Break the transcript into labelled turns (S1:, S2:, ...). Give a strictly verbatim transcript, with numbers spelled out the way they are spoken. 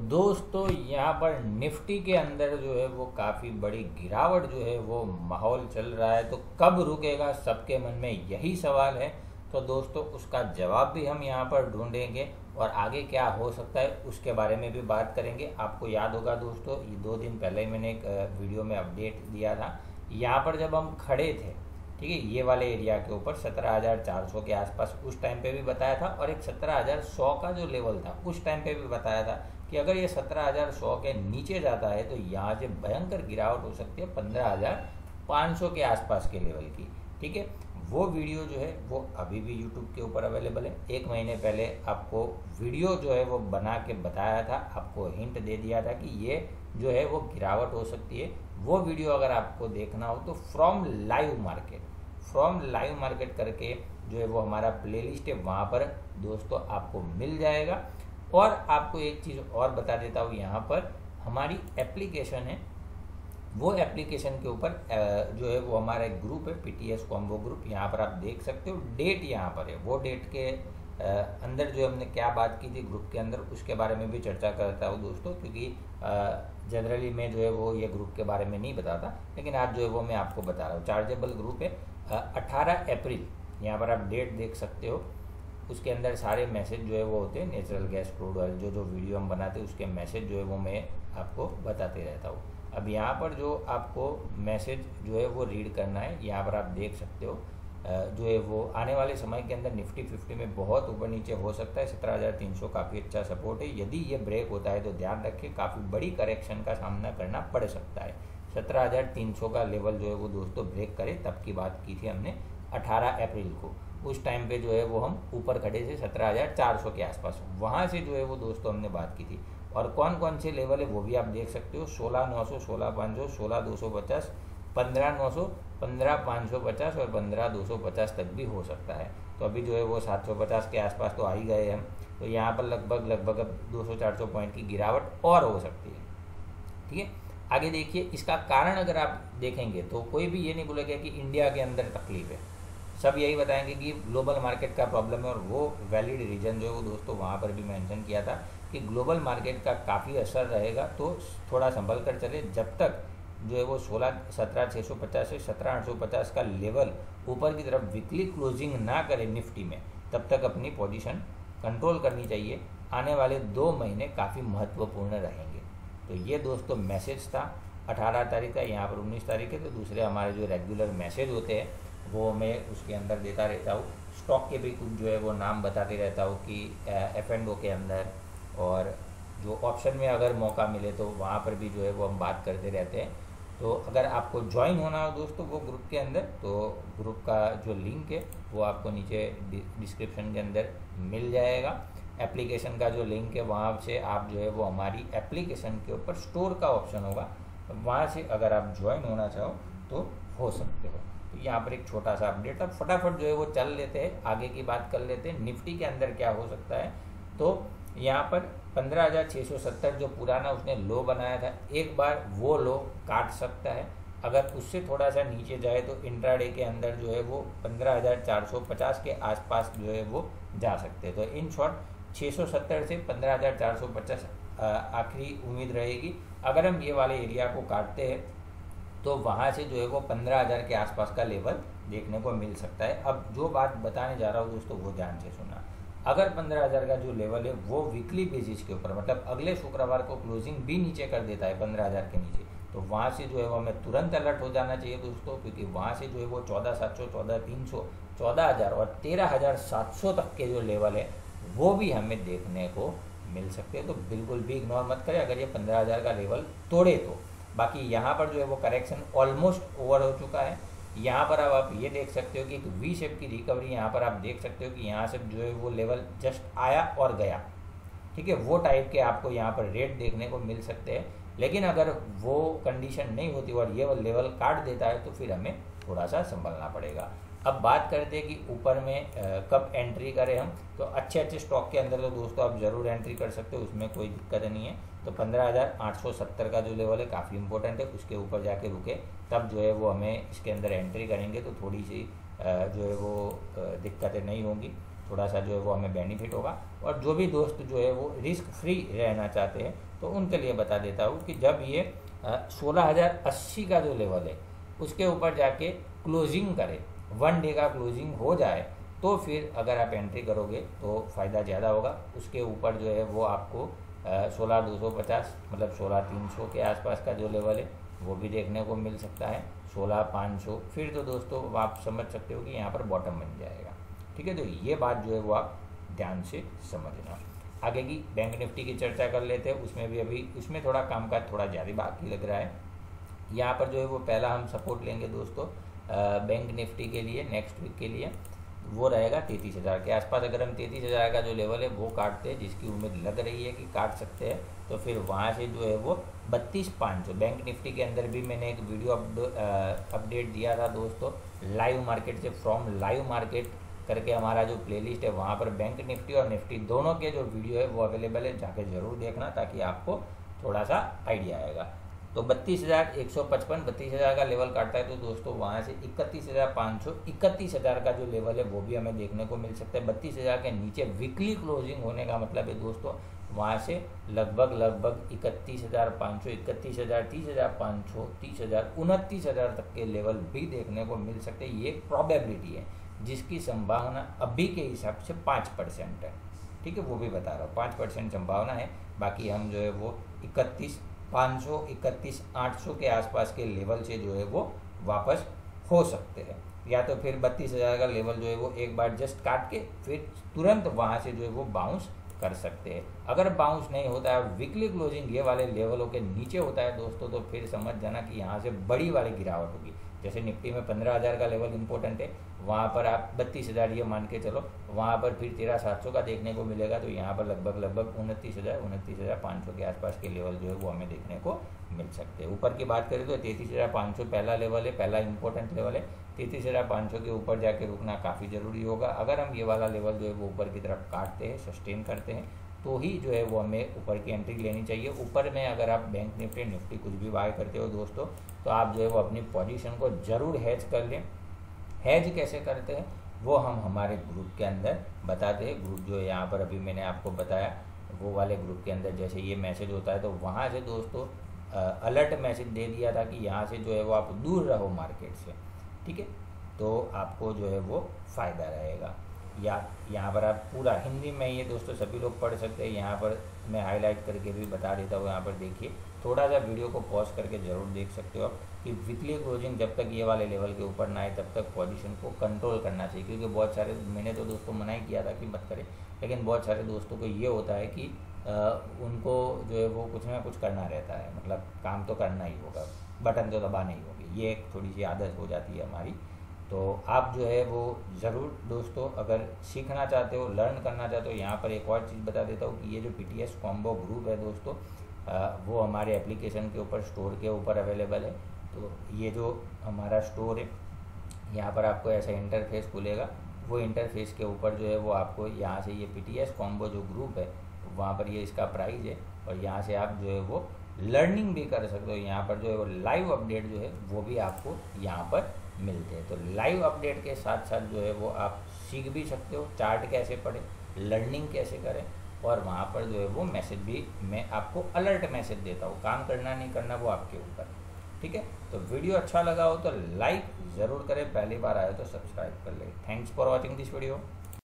S1: दोस्तों यहाँ पर निफ्टी के अंदर जो है वो काफ़ी बड़ी गिरावट जो है वो माहौल चल रहा है, तो कब रुकेगा, सबके मन में यही सवाल है। तो दोस्तों उसका जवाब भी हम यहाँ पर ढूंढेंगे और आगे क्या हो सकता है उसके बारे में भी बात करेंगे। आपको याद होगा दोस्तों, ये दो दिन पहले ही मैंने एक वीडियो में अपडेट दिया था। यहाँ पर जब हम खड़े थे, ठीक है, ये वाले एरिया के ऊपर सत्रह हज़ार चार सौ के आसपास उस टाइम पे भी बताया था, और एक सत्रह हज़ार सौ का जो लेवल था उस टाइम पे भी बताया था कि अगर ये सत्रह हज़ार सौ के नीचे जाता है तो यहाँ से भयंकर गिरावट हो सकती है पंद्रह हज़ार पाँच सौ के आसपास के लेवल की। ठीक है, वो वीडियो जो है वो अभी भी यूट्यूब के ऊपर अवेलेबल है। एक महीने पहले आपको वीडियो जो है वो बना के बताया था, आपको हिंट दे दिया था कि ये जो है वो गिरावट हो सकती है। वो वीडियो अगर आपको देखना हो तो from live market from live market करके जो है वो हमारा प्लेलिस्ट है, वहाँ पर दोस्तों आपको मिल जाएगा। और आपको एक चीज़ और बता देता हूँ, यहाँ पर हमारी एप्लीकेशन है, वो एप्लीकेशन के ऊपर जो है वो हमारा एक ग्रुप है, पीटीएस कॉम्बो ग्रुप। यहाँ पर आप देख सकते हो डेट यहाँ पर है, वो डेट के अंदर जो हमने क्या बात की थी ग्रुप के अंदर उसके बारे में भी चर्चा करता हूँ दोस्तों, क्योंकि जनरली मैं जो है वो ये ग्रुप के बारे में नहीं बताता, लेकिन आज जो है वो मैं आपको बता रहा हूँ। चार्जेबल ग्रुप है, अठारह अप्रैल यहाँ पर आप डेट देख सकते हो। उसके अंदर सारे मैसेज जो है वो होते हैं, नेचुरल गैस, क्रूड ऑयल, जो जो वीडियो हम बनाते हैं उसके मैसेज जो है वो मैं आपको बताते रहता हूँ। अब यहाँ पर जो आपको मैसेज जो है वो रीड करना है, यहाँ पर आप देख सकते हो जो है वो आने वाले समय के अंदर निफ्टी फिफ्टी में बहुत ऊपर नीचे हो सकता है। सत्रह हज़ार तीन सौ काफ़ी अच्छा सपोर्ट है, यदि ये ब्रेक होता है तो ध्यान रखिए काफ़ी बड़ी करेक्शन का सामना करना पड़ सकता है। सत्रह हज़ार तीन सौ का लेवल जो है वो दोस्तों ब्रेक करे, तब की बात की थी हमने अठारह अप्रैल को। उस टाइम पे जो है वो हम ऊपर खड़े थे सत्रह हज़ार चार सौ के आसपास, वहाँ से जो है वो दोस्तों हमने बात की थी। और कौन कौन से लेवल है वो भी आप देख सकते हो, सोलह नौ सौ, सोलह पाँच सौ, सोलह दो सौ पचास, पंद्रह नौ सौ, पंद्रह पाँच सौ पचास और पंद्रह दो सौ पचास तक भी हो सकता है। तो अभी जो है वो सात सौ पचास के आसपास तो आ ही गए हम, तो यहाँ पर लगभग लगभग अब दो सौ चार सौ पॉइंट की गिरावट और हो सकती है। ठीक है, आगे देखिए, इसका कारण अगर आप देखेंगे तो कोई भी ये नहीं बोलेगा कि इंडिया के अंदर तकलीफ है, सब यही बताएंगे कि ग्लोबल मार्केट का प्रॉब्लम है। और वो वैलिड रीजन जो है वो दोस्तों वहाँ पर भी मेंशन किया था कि ग्लोबल मार्केट का काफ़ी असर रहेगा, तो थोड़ा संभल कर चले। जब तक जो है वो सोलह सत्रह छः सौ पचास से सत्रह आठ सौ पचास का लेवल ऊपर की तरफ वीकली क्लोजिंग ना करे निफ्टी में, तब तक अपनी पोजीशन कंट्रोल करनी चाहिए। आने वाले दो महीने काफ़ी महत्वपूर्ण रहेंगे। तो ये दोस्तों मैसेज था अठारह तारीख का, यहाँ पर उन्नीस तारीख है। तो दूसरे हमारे जो रेगुलर मैसेज होते हैं वो मैं उसके अंदर देता रहता हूँ। स्टॉक के भी कुछ जो है वो नाम बताते रहता हूँ कि एफ एंड ओ के अंदर, और जो ऑप्शन में अगर मौका मिले तो वहाँ पर भी जो है वो हम बात करते रहते हैं। तो अगर आपको ज्वाइन होना हो दोस्तों वो ग्रुप के अंदर, तो ग्रुप का जो लिंक है वो आपको नीचे डिस्क्रिप्शन के अंदर मिल जाएगा। एप्लीकेशन का जो लिंक है वहाँ से आप जो है वो हमारी एप्लीकेशन के ऊपर स्टोर का ऑप्शन होगा, वहाँ से अगर आप ज्वाइन होना चाहो तो हो सकते हो। तो यहाँ पर एक छोटा सा अपडेट, अब फटाफट जो है वो चल लेते हैं, आगे की बात कर लेते हैं। निफ्टी के अंदर क्या हो सकता है, तो यहाँ पर पंद्रह हज़ार छः सौ सत्तर जो पुराना उसने लो बनाया था, एक बार वो लो काट सकता है। अगर उससे थोड़ा सा नीचे जाए तो इंट्राडे के अंदर जो है वो पंद्रह हज़ार चार सौ पचास के आसपास जो है वो जा सकते हैं। तो इन शॉर्ट छः सौ सत्तर से पंद्रह हज़ार चार सौ पचास आखिरी उम्मीद रहेगी। अगर हम ये वाले एरिया को काटते हैं तो वहाँ से जो है वो पंद्रह हज़ार के आसपास का लेवल देखने को मिल सकता है। अब जो बात बताने जा रहा हूँ दोस्तों वो ध्यान से सुना। अगर पंद्रह हज़ार का जो लेवल है वो वीकली बेसिस के ऊपर, मतलब अगले शुक्रवार को क्लोजिंग भी नीचे कर देता है पंद्रह हज़ार के नीचे, तो वहाँ से जो है वो हमें तुरंत अलर्ट हो जाना चाहिए दोस्तों, क्योंकि वहाँ से जो है वो चौदह सात सौ, चौदह तीन सौ, चौदह हज़ार और तेरह हज़ार सात सौ तक के जो लेवल है वो भी हमें देखने को मिल सकते हैं। तो बिल्कुल भी इग्नोर मत करें अगर ये पंद्रह हज़ार का लेवल तोड़े तो। बाकी यहाँ पर जो है वो करेक्शन ऑलमोस्ट ओवर हो चुका है। यहाँ पर अब आप ये देख सकते हो कि एक वी शेप की रिकवरी यहाँ पर आप देख सकते हो कि यहाँ से जो है वो लेवल जस्ट आया और गया। ठीक है, वो टाइप के आपको यहाँ पर रेट देखने को मिल सकते हैं। लेकिन अगर वो कंडीशन नहीं होती और ये लेवल काट देता है तो फिर हमें थोड़ा सा संभलना पड़ेगा। अब बात करते हैं कि ऊपर में आ, कब एंट्री करें हम, तो अच्छे अच्छे स्टॉक के अंदर तो दोस्तों आप ज़रूर एंट्री कर सकते हो, उसमें कोई दिक्कत नहीं है। तो पंद्रह हज़ार आठ सौ सत्तर का जो लेवल है काफ़ी इंपॉर्टेंट है, उसके ऊपर जाके रुके तब जो है वो हमें इसके अंदर एंट्री करेंगे तो थोड़ी सी जो है वो दिक्कतें नहीं होंगी, थोड़ा सा जो है वो हमें बेनिफिट होगा। और जो भी दोस्त जो है वो रिस्क फ्री रहना चाहते हैं तो उनके लिए बता देता हूँ कि जब ये सोलह हज़ार अस्सी का जो लेवल है उसके ऊपर जाके क्लोजिंग करे, वन डे का क्लोजिंग हो जाए, तो फिर अगर आप एंट्री करोगे तो फ़ायदा ज़्यादा होगा। उसके ऊपर जो है वो आपको सोलह दो सौ पचास मतलब सोलह तीन सौ के आसपास का जो लेवल है वो भी देखने को मिल सकता है, सोलह पाँच सौ, फिर तो दोस्तों आप समझ सकते हो कि यहाँ पर बॉटम बन जाएगा। ठीक है, तो ये बात जो है वो आप ध्यान से समझना। आगे की बैंक निफ्टी की चर्चा कर लेते हैं। उसमें भी अभी उसमें थोड़ा कामकाज थोड़ा ज़्यादा बाकी लग रहा है। यहाँ पर जो है वो पहला हम सपोर्ट लेंगे दोस्तों बैंक निफ्टी के लिए नेक्स्ट वीक के लिए, वो रहेगा तैंतीस हज़ार के आसपास। अगर हम तैंतीस हज़ार का जो लेवल है वो काटते हैं, जिसकी उम्मीद लग रही है कि काट सकते हैं, तो फिर वहाँ से जो है वो बत्तीस पाँच सौ बैंक निफ्टी के अंदर भी मैंने एक वीडियो अपडेट दिया था दोस्तों, लाइव मार्केट से फ्रॉम लाइव मार्केट करके हमारा जो प्लेलिस्ट है वहाँ पर बैंक निफ्टी और निफ्टी दोनों के जो वीडियो है वो अवेलेबल है, जाके ज़रूर देखना ताकि आपको थोड़ा सा आइडिया आएगा। तो बत्तीस हज़ार एक सौ पचपन बत्तीस हज़ार का लेवल काटता है तो दोस्तों वहाँ से इकतीस हज़ार पाँच सौ इकतीस हज़ार का जो लेवल है वो भी हमें देखने को मिल सकता है। बत्तीस हज़ार के नीचे वीकली क्लोजिंग होने का मतलब है दोस्तों वहाँ से लगभग लगभग इकतीस हज़ार पाँच सौ इकतीस हज़ार तीस हज़ार पाँच सौ तीस हज़ार उनतीस हज़ार तक के लेवल भी देखने को मिल सकते हैं। ये एक प्रॉबेबिलिटी है जिसकी संभावना अभी के हिसाब से पाँच परसेंट है। ठीक है, वो भी बता रहा हूँ पाँच परसेंट संभावना है। बाकी हम जो है वो इकतीस पाँच सौ इकतीस आठ सौ के आसपास के लेवल से जो है वो वापस हो सकते हैं, या तो फिर बत्तीस हज़ार का लेवल जो है वो एक बार जस्ट काट के फिर तुरंत वहाँ से जो है वो बाउंस कर सकते हैं। अगर बाउंस नहीं होता है, वीकली क्लोजिंग ये वाले लेवलों के नीचे होता है दोस्तों, तो फिर समझ जाना कि यहाँ से बड़ी वाली गिरावट होगी। जैसे निफ्टी में पंद्रह हज़ार का लेवल इंपॉर्टेंट है, वहाँ पर आप बत्तीस हज़ार ये मान के चलो, वहाँ पर फिर तेरह सात सौ का देखने को मिलेगा, तो यहाँ पर लगभग लगभग उनतीस हज़ार उनतीस हज़ार पाँच सौ के आसपास के लेवल जो है वो हमें देखने को मिल सकते हैं। ऊपर की बात करें तो तैंतीस हज़ार पाँच सौ पहला लेवल है, पहला इंपॉर्टेंट लेवल है। तैंतीस हज़ार पाँच सौ के ऊपर जाके रुकना काफ़ी ज़रूरी होगा। अगर हम ये वाला लेवल जो है वो ऊपर की तरफ काटते हैं, सस्टेन करते हैं, तो ही जो है वो हमें ऊपर की एंट्री लेनी चाहिए। ऊपर में अगर आप बैंक निफ्टी निफ्टी कुछ भी बाय करते हो दोस्तों, तो आप जो है वो अपनी पोजीशन को ज़रूर हैज कर लें। हैज कैसे करते हैं वो हम हमारे ग्रुप के अंदर बताते हैं। ग्रुप जो है यहाँ पर अभी मैंने आपको बताया, वो वाले ग्रुप के अंदर जैसे ये मैसेज होता है तो वहाँ से दोस्तों अलर्ट मैसेज दे दिया था कि यहाँ से जो है वो आप दूर रहो मार्केट से। ठीक है, तो आपको जो है वो फ़ायदा रहेगा। या यहाँ पर आप पूरा हिंदी में ये दोस्तों सभी लोग पढ़ सकते हैं। यहाँ पर मैं हाईलाइट करके भी बता देता हूँ। यहाँ पर देखिए, थोड़ा सा वीडियो को पॉज करके ज़रूर देख सकते हो आप कि वीकली क्लोजिंग जब तक ये वाले लेवल के ऊपर ना आए तब तक पोजीशन को कंट्रोल करना चाहिए। क्योंकि बहुत सारे, मैंने तो दोस्तों मना ही किया था कि मत करें, लेकिन बहुत सारे दोस्तों को ये होता है कि आ, उनको जो है वो कुछ ना कुछ करना रहता है, मतलब काम तो करना ही होगा, बटन तो दबाना ही होगी। ये एक थोड़ी सी आदत हो जाती है हमारी। तो आप जो है वो ज़रूर दोस्तों अगर सीखना चाहते हो, लर्न करना चाहते हो, यहाँ पर एक और चीज़ बता देता हूँ कि ये जो P T S combo group है दोस्तों, आ, वो हमारे एप्लीकेशन के ऊपर स्टोर के ऊपर अवेलेबल है। तो ये जो हमारा स्टोर है, यहाँ पर आपको ऐसा इंटरफेस खुलेगा। वो इंटरफेस के ऊपर जो है वो आपको यहाँ से ये पी टी एस कॉम्बो जो ग्रुप है वहाँ पर ये इसका प्राइस है, और यहाँ से आप जो है वो लर्निंग भी कर सकते हो। यहाँ पर जो है वो लाइव अपडेट जो है वो भी आपको यहाँ पर मिलते हैं। तो लाइव अपडेट के साथ साथ जो है वो आप सीख भी सकते हो, चार्ट कैसे पढ़े, लर्निंग कैसे करें, और वहाँ पर जो है वो मैसेज भी मैं आपको अलर्ट मैसेज देता हूँ। काम करना नहीं करना वो आपके ऊपर। ठीक है, तो वीडियो अच्छा लगा हो तो लाइक ज़रूर करें, पहली बार आए तो सब्सक्राइब कर ले। Thanks for watching this video.